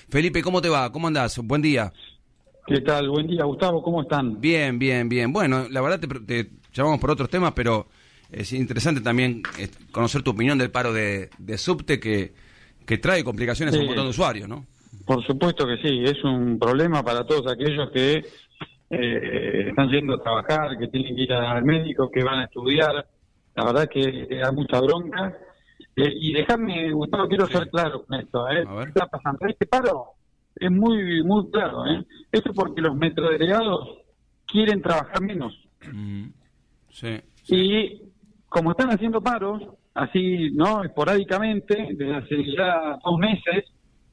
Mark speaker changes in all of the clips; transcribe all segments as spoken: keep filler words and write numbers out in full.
Speaker 1: Felipe, ¿cómo te va? ¿Cómo andás? Buen día.
Speaker 2: ¿Qué tal? Buen día, Gustavo. ¿Cómo están?
Speaker 1: Bien, bien, bien. Bueno, la verdad te, te llamamos por otros temas, pero es interesante también conocer tu opinión del paro de, de subte que, que trae complicaciones sí. a un montón de usuarios, ¿no?
Speaker 2: Por supuesto que sí. Es un problema para todos aquellos que eh, están yendo a trabajar, que tienen que ir al médico, que van a estudiar. La verdad que da mucha bronca. Eh, y déjame, Gustavo, quiero sí. ser claro con esto. ¿eh? ¿Qué está pasando? Este paro es muy muy claro. ¿eh? Esto es porque los metrodelegados quieren trabajar menos.
Speaker 1: Mm. Sí, sí.
Speaker 2: Y como están haciendo paros, así, ¿no? Esporádicamente, desde hace ya dos meses,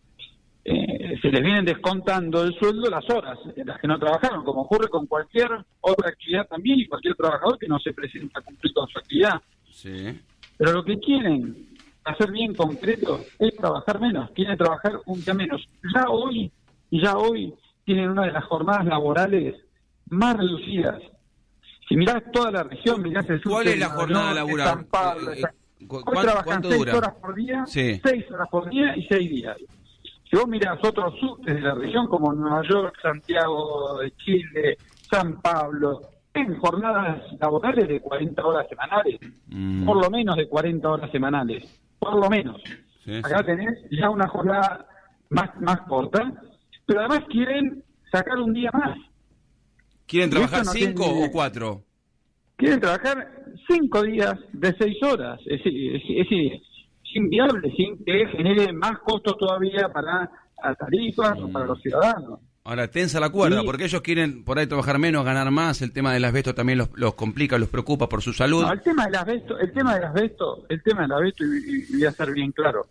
Speaker 2: eh, se les vienen descontando el sueldo las horas en las que no trabajaron, como ocurre con cualquier otra actividad también y cualquier trabajador que no se presenta a cumplir con su actividad.
Speaker 1: Sí.
Speaker 2: Pero lo que quieren hacer bien concreto es trabajar menos, quieren trabajar un día menos. Ya hoy, ya hoy tienen una de las jornadas laborales más reducidas. Si mirás toda la región, mirás el sur.
Speaker 1: ¿Cuál es la jornada laboral?
Speaker 2: San Pablo,
Speaker 1: eh, eh,
Speaker 2: hoy trabajan seis
Speaker 1: dura?
Speaker 2: horas por día,
Speaker 1: sí.
Speaker 2: seis horas por día y seis días. Si vos mirás otros subtes de la región como Nueva York, Santiago de Chile, San Pablo, en jornadas laborales de cuarenta horas semanales, mm. por lo menos de cuarenta horas semanales, por lo menos. Sí, Acá sí. tenés ya una jornada más, más corta, pero además quieren sacar un día más.
Speaker 1: ¿Quieren trabajar no cinco tiene... o cuatro?
Speaker 2: Quieren trabajar cinco días de seis horas. Es, es, es, es inviable, sin que genere más costos todavía para las tarifas mm. o para los ciudadanos.
Speaker 1: Ahora, tensa la cuerda,
Speaker 2: y...
Speaker 1: porque ellos quieren por ahí trabajar menos, ganar más. El tema del asbesto también los, los complica, los preocupa por su salud.
Speaker 2: No, el tema del asbesto, el tema del asbesto, el tema del asbesto, y, y voy a ser bien claro.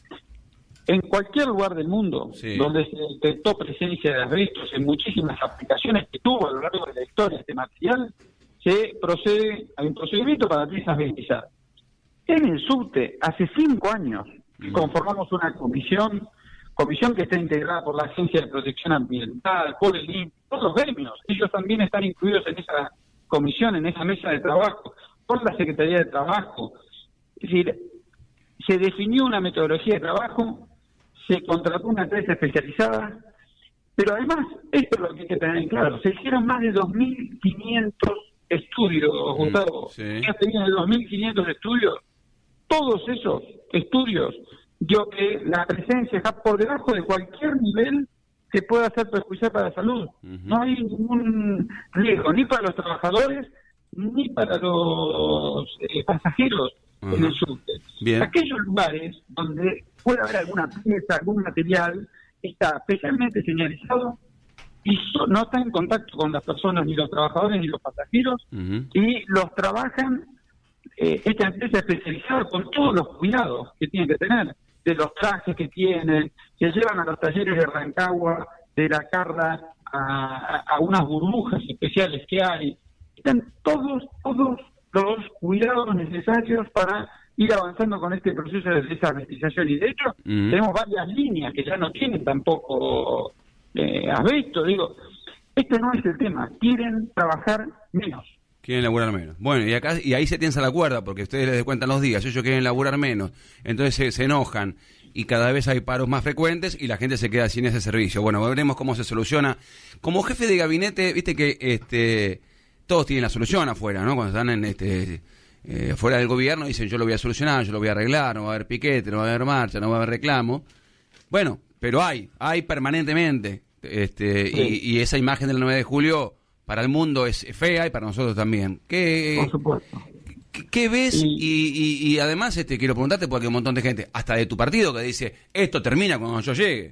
Speaker 2: En cualquier lugar del mundo sí. donde se detectó presencia de asbestos, en muchísimas aplicaciones que tuvo a lo largo de la historia este material, se procede a un procedimiento para desasbestizar. En el subte, hace cinco años, mm. conformamos una comisión, comisión que está integrada por la Agencia de Protección Ambiental, por el I N P, por los gremios. Ellos también están incluidos en esa comisión, en esa mesa de trabajo, por la Secretaría de Trabajo. Es decir, se definió una metodología de trabajo, se contrató una empresa especializada, pero además, esto es lo que hay que tener en claro, se hicieron más de dos mil quinientos estudios, Gustavo,
Speaker 1: sí.
Speaker 2: ya tenían de dos mil quinientos estudios, todos esos estudios dio que la presencia está por debajo de cualquier nivel que pueda ser perjudicial para la salud. Uh-huh. No hay ningún riesgo, ni para los trabajadores, ni para los eh, pasajeros uh-huh. en el subte.
Speaker 1: Bien.
Speaker 2: Aquellos lugares donde puede haber alguna pieza, algún material, está especialmente señalizado y so, no está en contacto con las personas, ni los trabajadores, ni los pasajeros, uh-huh. y los trabajan eh, esta empresa especializada con todos los cuidados que tienen que tener, de los trajes que tienen, se llevan a los talleres de Rancagua, de la Carra, a, a unas burbujas especiales que hay. Están todos, todos los cuidados necesarios para ir avanzando con este proceso de desasbestización. Y de hecho, mm. tenemos varias líneas que ya no tienen tampoco eh, asbesto. Digo, este no es el tema. Quieren trabajar menos.
Speaker 1: Quieren laburar menos. Bueno, y acá y ahí se tensa la cuerda, porque ustedes les descuentan los días, ellos quieren laburar menos, entonces se, se enojan, y cada vez hay paros más frecuentes, y la gente se queda sin ese servicio. Bueno, veremos cómo se soluciona. Como jefe de gabinete, viste que este todos tienen la solución afuera, ¿no? Cuando están en este eh, fuera del gobierno, dicen yo lo voy a solucionar, yo lo voy a arreglar, no va a haber piquete, no va a haber marcha, no va a haber reclamo. Bueno, pero hay, hay permanentemente, este sí. y, y esa imagen del nueve de julio... para el mundo es fea y para nosotros también. ¿Qué,
Speaker 2: Por supuesto.
Speaker 1: ¿Qué, qué ves? Y, y, y además este quiero preguntarte, porque hay un montón de gente, hasta de tu partido, que dice, esto termina cuando yo llegue.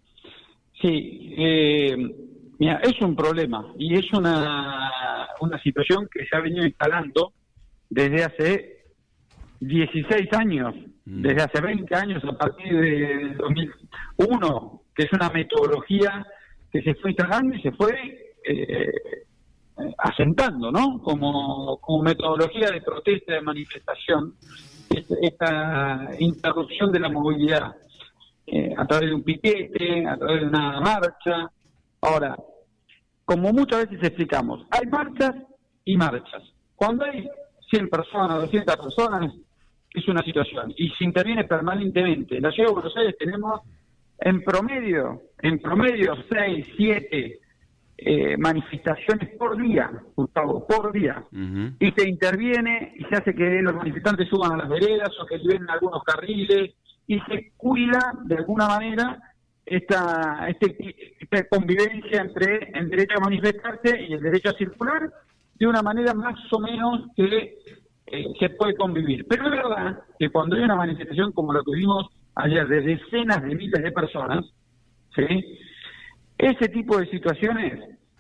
Speaker 2: Sí, eh, mira, es un problema y es una, una situación que se ha venido instalando desde hace dieciséis años, mm. desde hace veinte años, a partir de dos mil uno, que es una metodología que se fue instalando y se fue... Eh, asentando, ¿no? Como, como metodología de protesta, de manifestación, esta interrupción de la movilidad eh, a través de un piquete, a través de una marcha. Ahora, como muchas veces explicamos, hay marchas y marchas. Cuando hay cien personas, doscientas personas, es una situación, y se interviene permanentemente. En la Ciudad de Buenos Aires tenemos en promedio, en promedio seis, siete eh, manifestaciones por día, Gustavo, por día. Uh-huh. Y se interviene y se hace que los manifestantes suban a las veredas o que liberen algunos carriles y se cuida de alguna manera esta, este, esta convivencia entre el derecho a manifestarse y el derecho a circular de una manera más o menos que eh, se puede convivir. Pero es verdad que cuando hay una manifestación como la que vimos ayer de decenas de miles de personas, ¿sí?, ese tipo de situaciones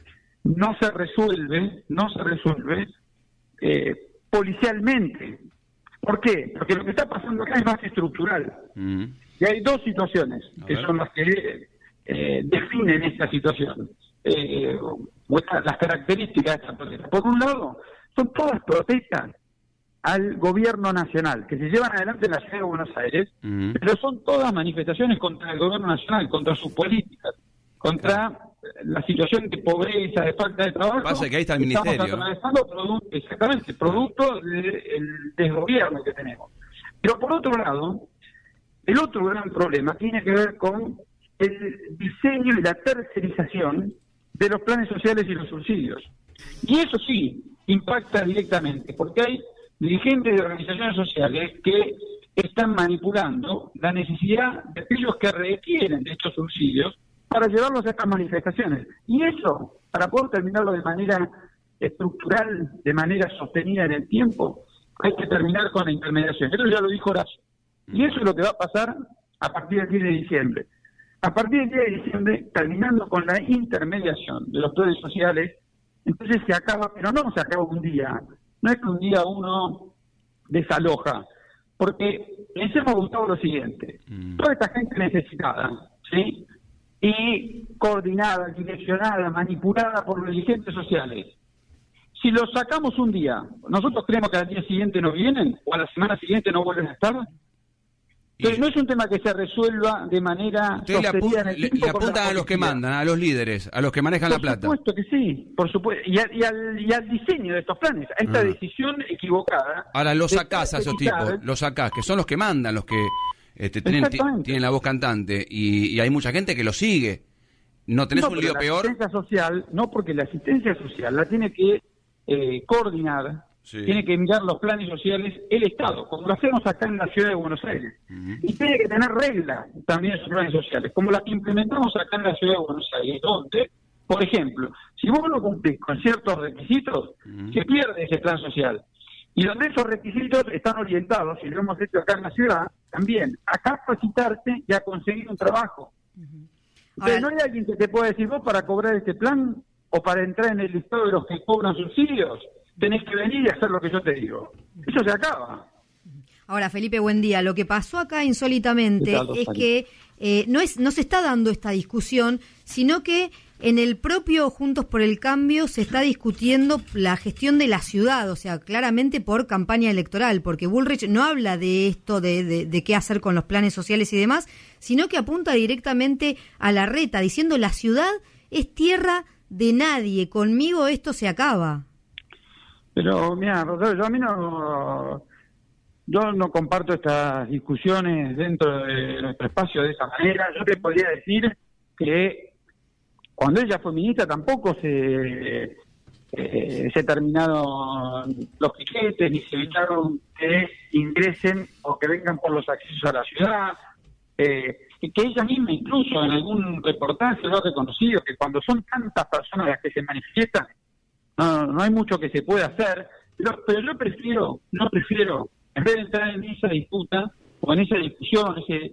Speaker 2: no se resuelve, no se resuelve eh, policialmente. ¿Por qué? Porque lo que está pasando acá es más estructural. Mm. Y hay dos situaciones que son las que eh, definen esta situación. Eh, las características de esta protesta. Por un lado, son todas protestas al gobierno nacional, que se llevan adelante en la ciudad de Buenos Aires, mm. pero son todas manifestaciones contra el gobierno nacional, contra sus políticas, contra claro. la situación de pobreza, de falta de trabajo.
Speaker 1: Pasa que ahí está el ministerio.
Speaker 2: Estamos atravesando producto, exactamente, producto del desgobierno que tenemos. Pero por otro lado, el otro gran problema tiene que ver con el diseño y la tercerización de los planes sociales y los subsidios. Y eso sí impacta directamente, porque hay dirigentes de organizaciones sociales que están manipulando la necesidad de aquellos que requieren de estos subsidios para llevarlos a estas manifestaciones. Y eso, para poder terminarlo de manera estructural, de manera sostenida en el tiempo, hay que terminar con la intermediación. Eso ya lo dijo Horacio. Y eso es lo que va a pasar a partir del diez de diciembre. A partir del diez de diciembre, terminando con la intermediación de los planes sociales, entonces se acaba, pero no se acaba un día. No es que un día uno desaloja. Porque pensemos, Gustavo, lo siguiente. Mm. Toda esta gente necesitada, ¿sí?, y coordinada, direccionada, manipulada por los dirigentes sociales. Si los sacamos un día, ¿nosotros creemos que al día siguiente no vienen? ¿O a la semana siguiente no vuelven a estar? Entonces, no es un tema que se resuelva de manera sostenida en el tiempo.
Speaker 1: Le apuntan a los que mandan, a los líderes, a los que manejan la plata.
Speaker 2: Por supuesto que sí, por supuesto. Y, a, y, al, y al diseño de estos planes, a esta ah. decisión equivocada.
Speaker 1: Ahora los sacás a esos tipos, los sacás, que son los que mandan, los que este, tienen, tienen la voz cantante. Y, y hay mucha gente que lo sigue. ¿No tenés no, un lío
Speaker 2: la
Speaker 1: peor?
Speaker 2: Asistencia social, no, porque la asistencia social la tiene que eh, coordinar. Sí. Tiene que mirar los planes sociales el Estado, como lo hacemos acá en la ciudad de Buenos Aires. Uh-huh. Y tiene que tener reglas también esos planes sociales, como las que implementamos acá en la ciudad de Buenos Aires, donde, por ejemplo, si vos no cumplís con ciertos requisitos, uh-huh. se pierde ese plan social. Y donde esos requisitos están orientados, y lo hemos hecho acá en la ciudad, también a capacitarse y a conseguir un trabajo. Uh-huh. Entonces, no hay alguien que te pueda decir, vos para cobrar este plan o para entrar en el listado de los que cobran subsidios, tenés que venir y hacer lo que yo te digo. Eso se acaba.
Speaker 3: Ahora, Felipe, buen día. Lo que pasó acá insólitamente es que eh, no es no se está dando esta discusión, sino que en el propio Juntos por el Cambio se está discutiendo la gestión de la ciudad, o sea, claramente por campaña electoral, porque Bullrich no habla de esto, de, de, de qué hacer con los planes sociales y demás, sino que apunta directamente a la reta, diciendo la ciudad es tierra de nadie, conmigo esto se acaba.
Speaker 2: Pero, mira, Rosario, yo a mí no, yo no comparto estas discusiones dentro de nuestro espacio de esa manera. Yo te podría decir que cuando ella fue ministra tampoco se eh, se terminaron los piquetes ni se evitaron que ingresen o que vengan por los accesos a la ciudad. Eh, que ella misma incluso en algún reportaje lo ha reconocido, que cuando son tantas personas las que se manifiestan, No, no hay mucho que se pueda hacer, pero, pero yo prefiero, no prefiero, en vez de entrar en esa disputa o en esa discusión, ese,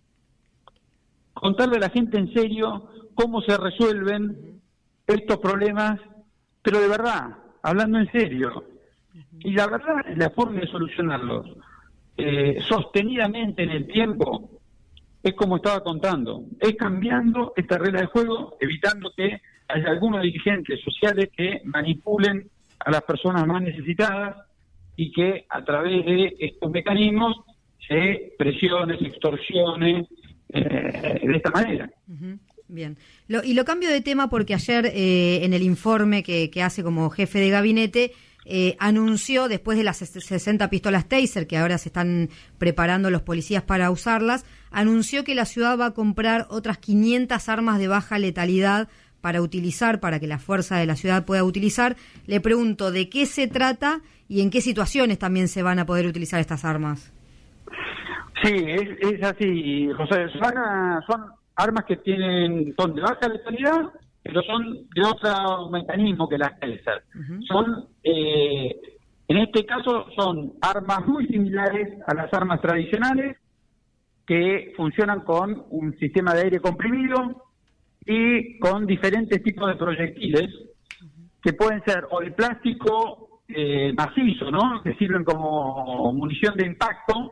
Speaker 2: contarle a la gente en serio cómo se resuelven estos problemas, pero de verdad, hablando en serio. Y la verdad, la forma de solucionarlos eh, sostenidamente en el tiempo es como estaba contando, es cambiando esta regla de juego, evitando que hay algunos dirigentes sociales que manipulen a las personas más necesitadas y que a través de estos mecanismos se presione, se extorsione eh, de esta manera.
Speaker 3: Uh-huh. Bien. Lo, y lo cambio de tema porque ayer eh, en el informe que, que hace como jefe de gabinete eh, anunció, después de las sesenta pistolas Taser, que ahora se están preparando los policías para usarlas, anunció que la ciudad va a comprar otras quinientas armas de baja letalidad para utilizar, para que la fuerza de la ciudad pueda utilizar. Le pregunto, ¿de qué se trata y en qué situaciones también se van a poder utilizar estas armas?
Speaker 2: Sí, es, es así, José. Son, son armas que tienen son de baja letalidad, pero son de otro mecanismo que las Taser. Uh-huh. Son, eh, en este caso, son armas muy similares a las armas tradicionales que funcionan con un sistema de aire comprimido y con diferentes tipos de proyectiles que pueden ser o de plástico eh, macizo, ¿no? Que sirven como munición de impacto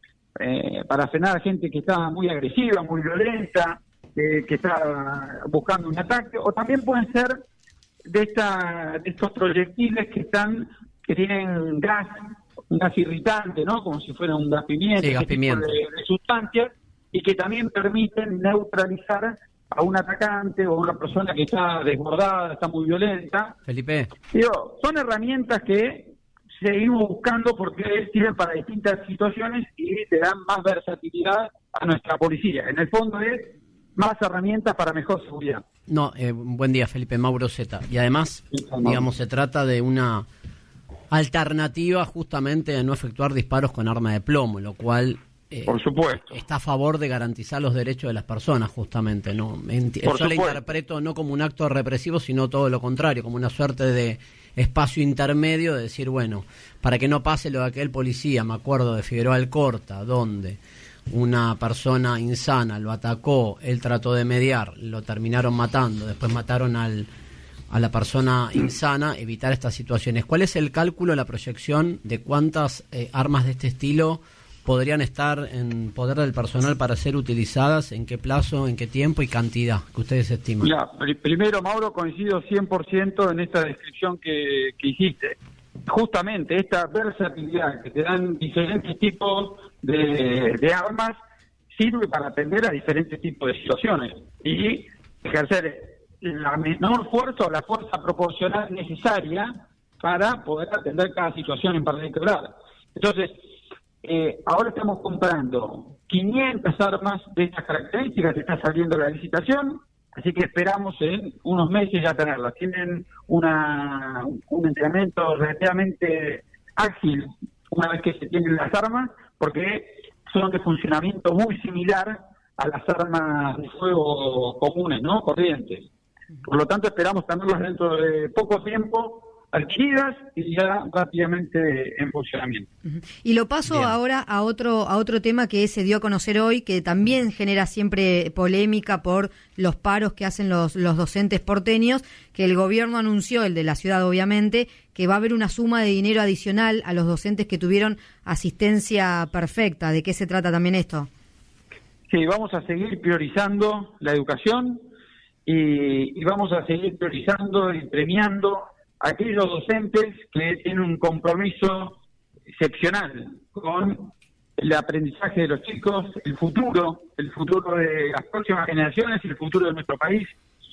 Speaker 2: eh, para frenar a gente que está muy agresiva, muy violenta, eh, que está buscando un ataque, o también pueden ser de, esta, de estos proyectiles que están que tienen gas, un gas irritante, ¿no? Como si fuera un gas pimienta,
Speaker 4: sí, gas pimienta.
Speaker 2: De, de sustancias, y que también permiten neutralizar a un atacante o a una persona que está desbordada, está muy violenta.
Speaker 4: Felipe.
Speaker 2: Digo, son herramientas que seguimos buscando porque sirven para distintas situaciones y te dan más versatilidad a nuestra policía. En el fondo es más herramientas para mejor seguridad.
Speaker 4: No, eh, buen día, Felipe. Mauro Zeta. Y además, sí, digamos, se trata de una alternativa justamente a no efectuar disparos con arma de plomo, lo cual... Eh,
Speaker 2: por supuesto.
Speaker 4: Está a favor de garantizar los derechos de las personas, justamente, ¿no? Enti- Yo lo interpreto no como un acto represivo, sino todo lo contrario, como una suerte de espacio intermedio de decir, bueno, para que no pase lo de aquel policía, me acuerdo de Figueroa Alcorta, donde una persona insana lo atacó, él trató de mediar, lo terminaron matando, después mataron al a la persona insana, evitar estas situaciones. ¿Cuál es el cálculo, la proyección de cuántas eh, armas de este estilo podrían estar en poder del personal para ser utilizadas, en qué plazo, en qué tiempo y cantidad que ustedes estiman?
Speaker 2: Mira, pr- primero, Mauro, coincido cien por ciento en esta descripción que, que hiciste. Justamente esta versatilidad que te dan diferentes tipos de, de armas sirve para atender a diferentes tipos de situaciones y ejercer la menor fuerza o la fuerza proporcional necesaria para poder atender cada situación en particular. Entonces, Eh, ahora estamos comprando quinientas armas de estas características, está saliendo la licitación, así que esperamos en unos meses ya tenerlas. Tienen una un entrenamiento relativamente ágil una vez que se tienen las armas, porque son de funcionamiento muy similar a las armas de fuego comunes, ¿no? Corrientes. Por lo tanto, esperamos tenerlas dentro de poco tiempo adquiridas y ya rápidamente en funcionamiento.
Speaker 3: Uh-huh. Y lo paso Bien. ahora a otro a otro tema que se dio a conocer hoy, que también genera siempre polémica por los paros que hacen los, los docentes porteños, que el gobierno anunció, el de la ciudad obviamente, que va a haber una suma de dinero adicional a los docentes que tuvieron asistencia perfecta. ¿De qué se trata también esto?
Speaker 2: Sí, vamos a seguir priorizando la educación y, y vamos a seguir priorizando y premiando aquellos docentes que tienen un compromiso excepcional con el aprendizaje de los chicos, el futuro, el futuro de las próximas generaciones y el futuro de nuestro país,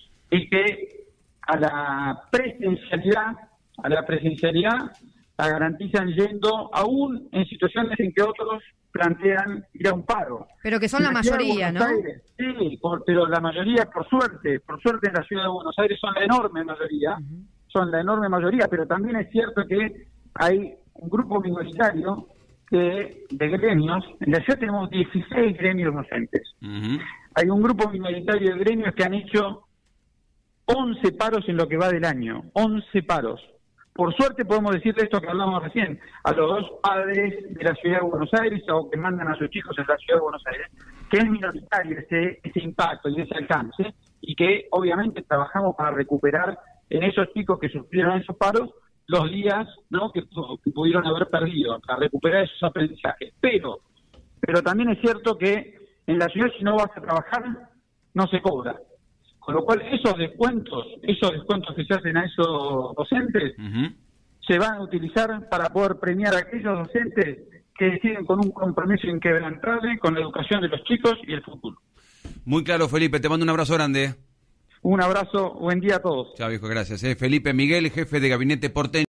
Speaker 2: y que a la presencialidad, a la presencialidad la garantizan yendo aún en situaciones en que otros plantean ir a un paro.
Speaker 3: Pero que son la, la mayoría, ¿no?
Speaker 2: Aires, sí, por, pero la mayoría, por suerte, por suerte en la ciudad de Buenos Aires son la enorme mayoría, uh-huh. son la enorme mayoría, pero también es cierto que hay un grupo minoritario que, de gremios. En la ciudad tenemos dieciséis gremios docentes. Uh-huh. Hay un grupo minoritario de gremios que han hecho once paros en lo que va del año, once paros. Por suerte podemos decirle esto que hablamos recién, a los dos padres de la ciudad de Buenos Aires o que mandan a sus chicos en la ciudad de Buenos Aires, que es minoritario ese, ese impacto y ese alcance, y que obviamente trabajamos para recuperar en esos chicos que sufrieron esos paros los días, ¿no?, que, que pudieron haber perdido, para recuperar esos aprendizajes. Pero, pero también es cierto que en la ciudad, si no vas a trabajar, no se cobra. Con lo cual, esos descuentos, esos descuentos que se hacen a esos docentes, uh-huh. se van a utilizar para poder premiar a aquellos docentes que deciden con un compromiso inquebrantable con la educación de los chicos y el futuro.
Speaker 1: Muy claro, Felipe, te mando un abrazo grande.
Speaker 2: Un abrazo, buen día a todos.
Speaker 1: Chao, viejo, gracias. ¿eh? Felipe Miguel, jefe de gabinete porteño.